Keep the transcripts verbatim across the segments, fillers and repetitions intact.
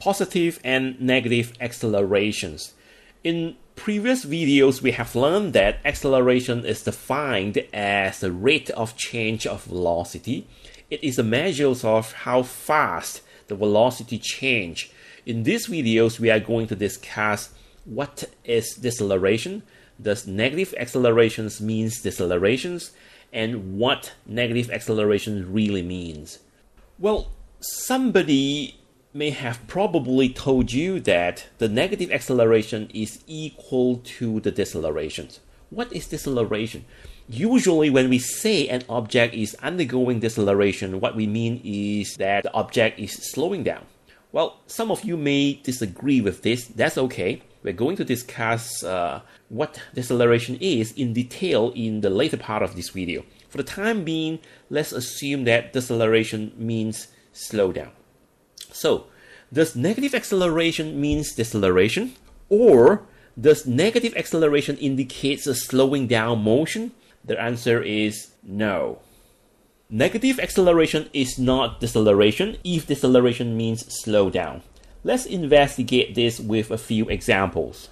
positive and negative accelerations. In previous videos, we have learned that acceleration is defined as the rate of change of velocity. It is a measure of how fast the velocity change. In these videos, we are going to discuss what is deceleration, does negative accelerations means decelerations, and what negative acceleration really means. Well, somebody may have probably told you that the negative acceleration is equal to the deceleration. What is deceleration? Usually when we say an object is undergoing deceleration, what we mean is that the object is slowing down. Well, some of you may disagree with this. That's okay. We're going to discuss uh, what deceleration is in detail in the later part of this video. For the time being, let's assume that deceleration means slow down. So, does negative acceleration means deceleration? Or does negative acceleration indicates a slowing down motion? The answer is no. Negative acceleration is not deceleration if deceleration means slow down. Let's investigate this with a few examples.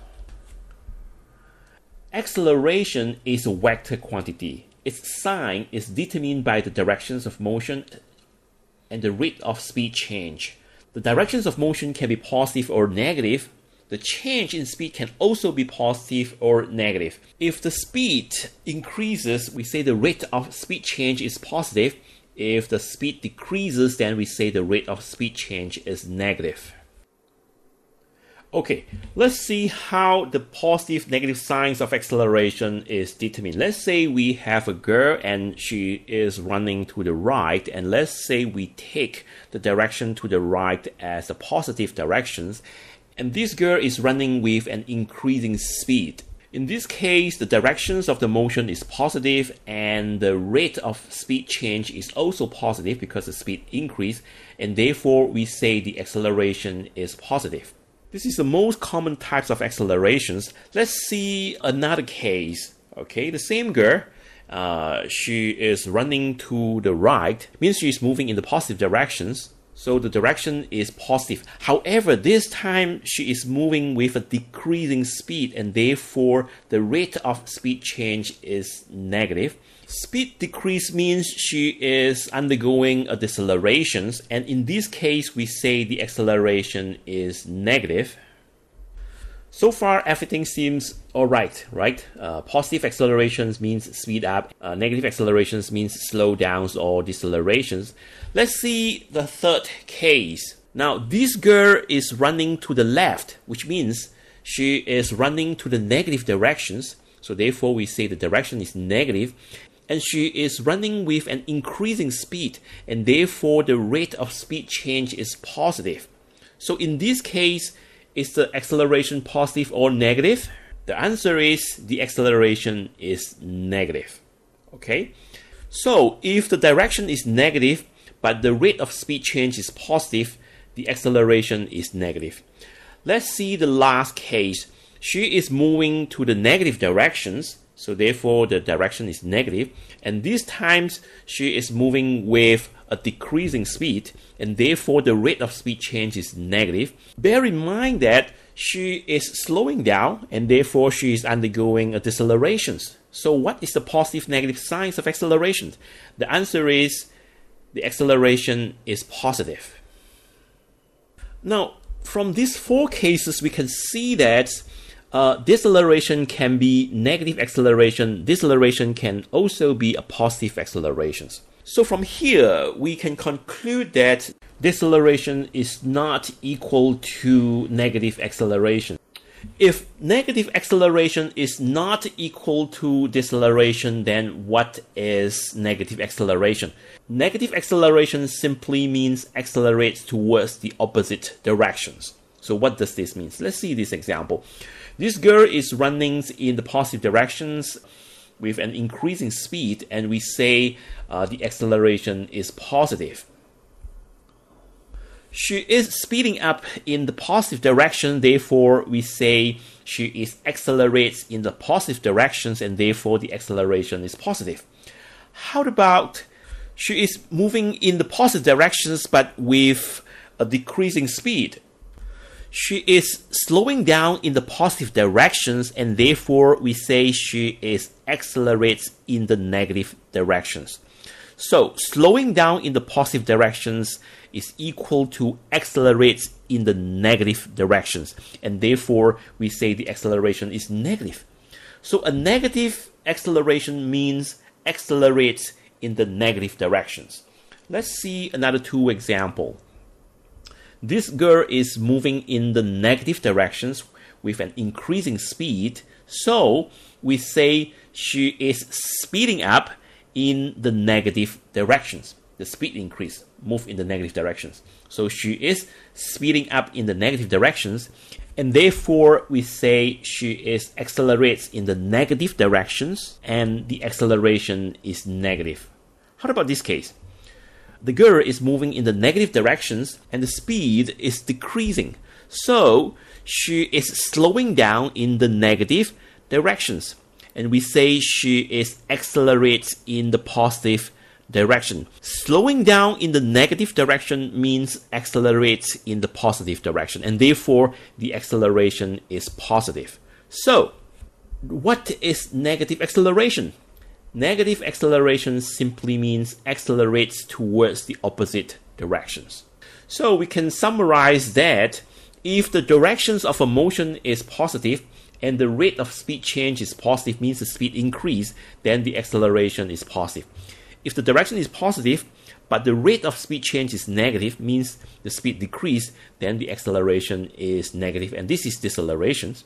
Acceleration is a vector quantity. Its sign is determined by the directions of motion and the rate of speed change. The directions of motion can be positive or negative. The change in speed can also be positive or negative. If the speed increases, we say the rate of speed change is positive. If the speed decreases, then we say the rate of speed change is negative. Okay, let's see how the positive negative signs of acceleration is determined. Let's say we have a girl and she is running to the right, and let's say we take the direction to the right as a positive direction, and this girl is running with an increasing speed. In this case, the directions of the motion is positive and the rate of speed change is also positive because the speed increase, and therefore we say the acceleration is positive. This is the most common types of accelerations. Let's see another case. Okay, the same girl, uh, she is running to the right, means she is moving in the positive directions. So the direction is positive. However, this time she is moving with a decreasing speed, and therefore the rate of speed change is negative. Speed decrease means she is undergoing a deceleration, and in this case we say the acceleration is negative. So far everything seems alright, right? Uh, positive accelerations means speed up, uh, negative accelerations means slow downs or decelerations. Let's see the third case. Now this girl is running to the left, which means she is running to the negative directions, so therefore we say the direction is negative. And she is running with an increasing speed, and therefore the rate of speed change is positive. So in this case, is the acceleration positive or negative? The answer is the acceleration is negative. Okay? So if the direction is negative, but the rate of speed change is positive, the acceleration is negative. Let's see the last case. She is moving to the negative directions, so therefore the direction is negative, and this time she is moving with a decreasing speed, and therefore the rate of speed change is negative. Bear in mind that she is slowing down, and therefore she is undergoing a deceleration. So what is the positive negative signs of acceleration? The answer is the acceleration is positive. Now, from these four cases, we can see that Uh, deceleration can be negative acceleration. Deceleration can also be a positive acceleration. So from here, we can conclude that deceleration is not equal to negative acceleration. If negative acceleration is not equal to deceleration, then what is negative acceleration? Negative acceleration simply means accelerates towards the opposite directions. So what does this mean? Let's see this example. This girl is running in the positive directions with an increasing speed, and we say uh, the acceleration is positive. She is speeding up in the positive direction, therefore we say she is accelerates in the positive directions, and therefore the acceleration is positive. How about she is moving in the positive directions but with a decreasing speed? She is slowing down in the positive directions, and therefore we say she is accelerates in the negative directions. So slowing down in the positive directions is equal to accelerates in the negative directions, and therefore we say the acceleration is negative. So a negative acceleration means accelerates in the negative directions. Let's see another two example. This girl is moving in the negative directions with an increasing speed, so we say she is speeding up in the negative directions. The speed increase, move in the negative directions. So she is speeding up in the negative directions, and therefore we say she is accelerates in the negative directions, and the acceleration is negative. How about this case? The girl is moving in the negative directions and the speed is decreasing. So she is slowing down in the negative directions. And we say she is accelerates in the positive direction. Slowing down in the negative direction means accelerates in the positive direction. And therefore the acceleration is positive. So what is negative acceleration? Negative acceleration simply means accelerates towards the opposite directions. So we can summarize that if the directions of a motion is positive and the rate of speed change is positive, means the speed increase, then the acceleration is positive. If the direction is positive but the rate of speed change is negative, means the speed decrease, then the acceleration is negative, and this is deceleration.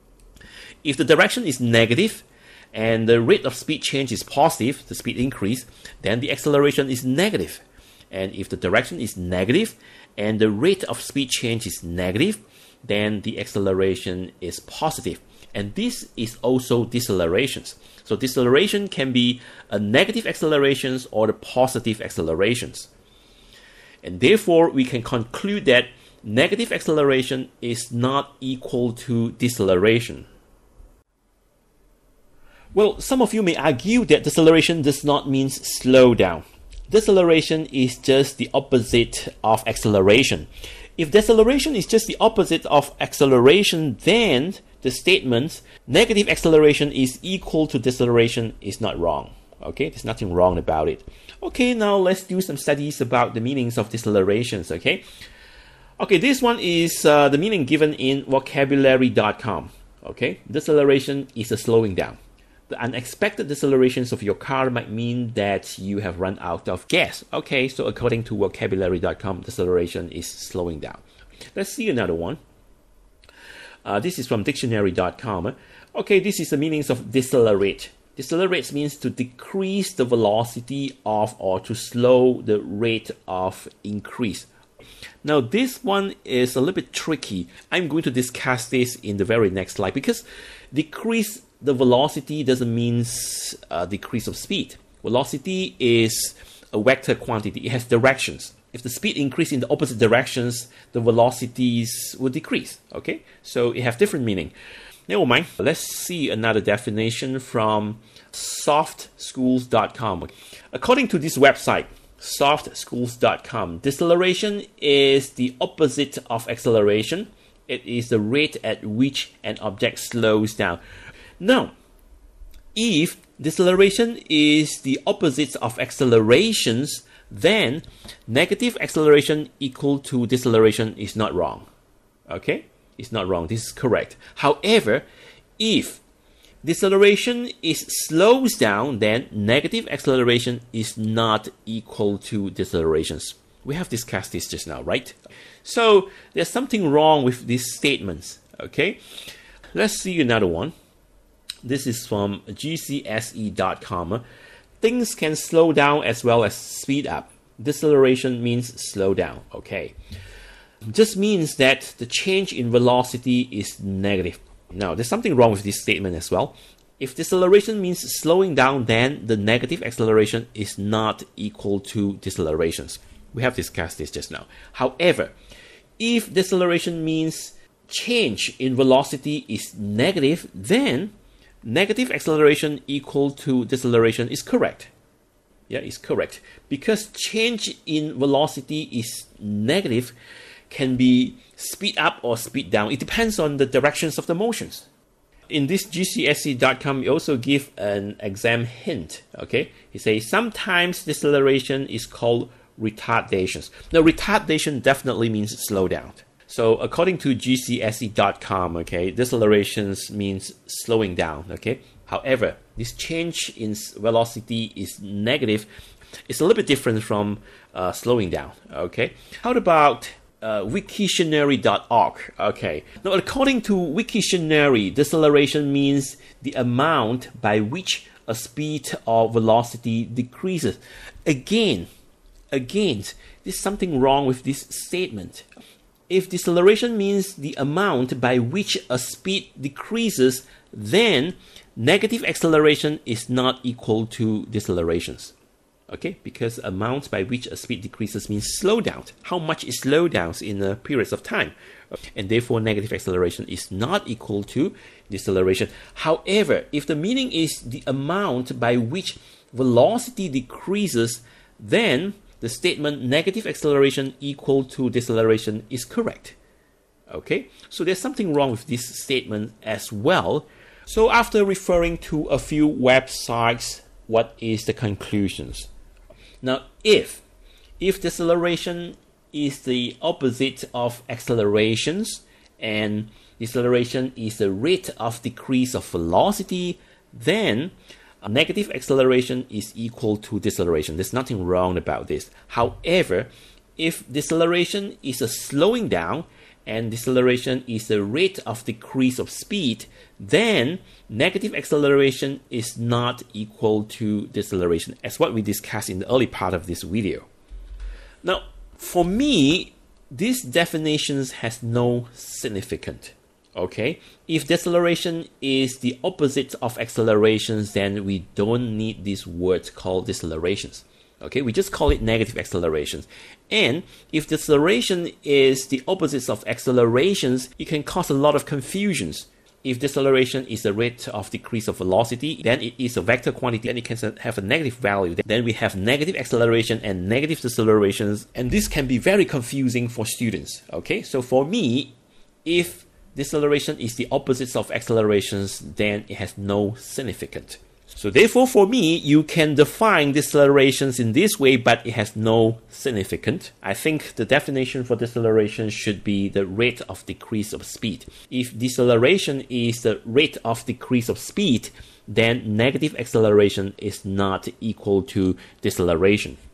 If the direction is negative and the rate of speed change is positive, the speed increase, then the acceleration is negative. And if the direction is negative and the rate of speed change is negative, then the acceleration is positive. And this is also decelerations. So deceleration can be a negative accelerations or the positive accelerations. And therefore we can conclude that negative acceleration is not equal to deceleration. Well, some of you may argue that deceleration does not mean slow down. Deceleration is just the opposite of acceleration. If deceleration is just the opposite of acceleration, then the statement negative acceleration is equal to deceleration is not wrong. Okay, there's nothing wrong about it. Okay, now let's do some studies about the meanings of decelerations. Okay, okay, this one is uh, the meaning given in vocabulary dot com. Okay, deceleration is a slowing down. The unexpected decelerations of your car might mean that you have run out of gas. Okay, so according to vocabulary dot com, deceleration is slowing down. Let's see another one. Uh, this is from dictionary dot com. Okay, this is the meanings of decelerate. Decelerate means to decrease the velocity of or to slow the rate of increase. Now this one is a little bit tricky. I'm going to discuss this in the very next slide, because decrease the velocity doesn't mean a decrease of speed. Velocity is a vector quantity. It has directions. If the speed increases in the opposite directions, the velocities will decrease. Okay, so it has different meaning. Never mind. Let's see another definition from soft schools dot com. According to this website, soft schools dot com, deceleration is the opposite of acceleration. It is the rate at which an object slows down. Now, if deceleration is the opposite of accelerations, then negative acceleration equal to deceleration is not wrong. Okay? It's not wrong. This is correct. However, if deceleration is slows down, then negative acceleration is not equal to decelerations. We have discussed this just now, right? So there's something wrong with these statements. Okay? Let's see another one. This is from G C S E dot com. Things can slow down as well as speed up. Deceleration means slow down. Okay. Just means that the change in velocity is negative. Now, there's something wrong with this statement as well. If deceleration means slowing down, then the negative acceleration is not equal to decelerations. We have discussed this just now. However, if deceleration means change in velocity is negative, then negative acceleration equal to deceleration is correct. Yeah, it's correct. Because change in velocity is negative can be speed up or speed down. It depends on the directions of the motions. In this G C S E dot com, we also give an exam hint. Okay, he says sometimes deceleration is called retardations. Now, retardation definitely means slow down. So, according to G C S E dot com, okay, decelerations means slowing down. Okay, however, this change in velocity is negative. It's a little bit different from uh, slowing down. Okay, how about Uh, Wiktionary dot org. Okay. Now, according to Wiktionary, deceleration means the amount by which a speed or velocity decreases. Again, again, there's something wrong with this statement. If deceleration means the amount by which a speed decreases, then negative acceleration is not equal to decelerations. Okay, because amount by which a speed decreases means slowdown. How much is slowdowns in a periods of time? And therefore, negative acceleration is not equal to deceleration. However, if the meaning is the amount by which velocity decreases, then the statement negative acceleration equal to deceleration is correct. Okay, so there's something wrong with this statement as well. So after referring to a few websites, what is the conclusions? Now, if, if deceleration is the opposite of accelerations and deceleration is the rate of decrease of velocity, then negative acceleration is equal to deceleration. There's nothing wrong about this. However, if deceleration is a slowing down and deceleration is the rate of decrease of speed, then negative acceleration is not equal to deceleration, as what we discussed in the early part of this video. Now, for me, these definitions has no significance. Okay, if deceleration is the opposite of accelerations, then we don't need these words called decelerations. Okay, we just call it negative accelerations. And if deceleration is the opposite of accelerations, it can cause a lot of confusions. If deceleration is the rate of decrease of velocity, then it is a vector quantity and it can have a negative value. Then we have negative acceleration and negative decelerations, and this can be very confusing for students. Okay, so for me, if deceleration is the opposite of accelerations, then it has no significance. So therefore, for me, you can define decelerations in this way, but it has no significance. I think the definition for deceleration should be the rate of decrease of speed. If deceleration is the rate of decrease of speed, then negative acceleration is not equal to deceleration.